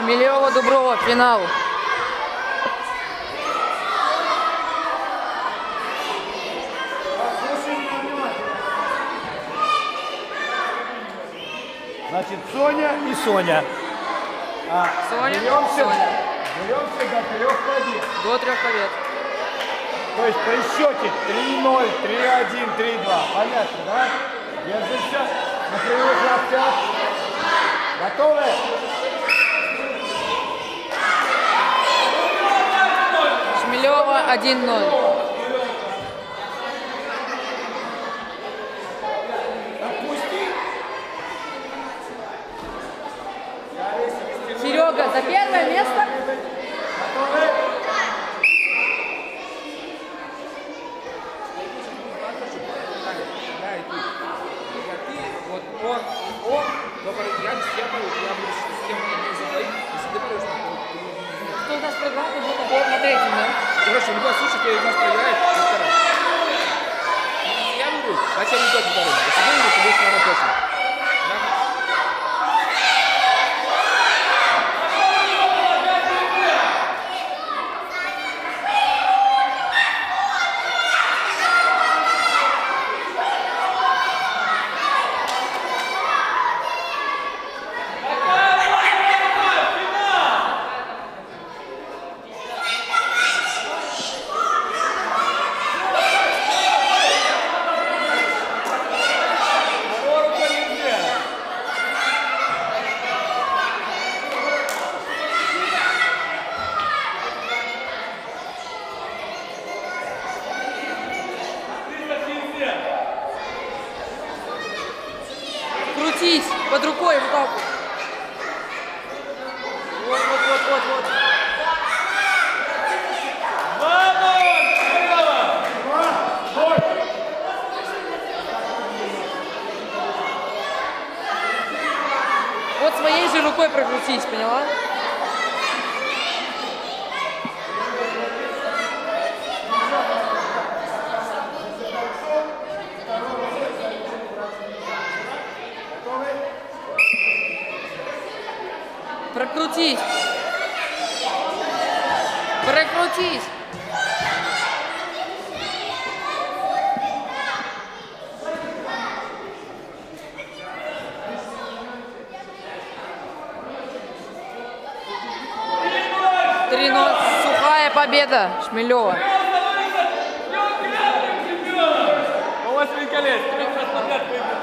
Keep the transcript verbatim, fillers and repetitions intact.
Шмелева, Дуброва, финал. Значит, Соня и Соня. А Соня, беремся, Соня. беремся до трех побед. До трех побед. То есть при счете три ноль, три один, три два. Понятно, да? Держимся на кривых локтях. Готовы? Шмелева один ноль. Серега, за первое место? Вот он, он, добрый, я, я буду, я буду с кем не задать, если ты говоришь, что Кто у нас проиграл, то будет на третьем, да? короче, в любом случае, ты нас проиграешь, ты второй. Если я выиграю, значит я не тот второй. Если ты выиграешь, ты будешь, наверное, точно. Крутись под рукой вот так вот. Вот, вот, вот, вот, вот. Вот своей же рукой прокрутись, поняла? Прокрутись. Прокрутись. три ноль. Сухая победа Шмелева. У вас великолепно.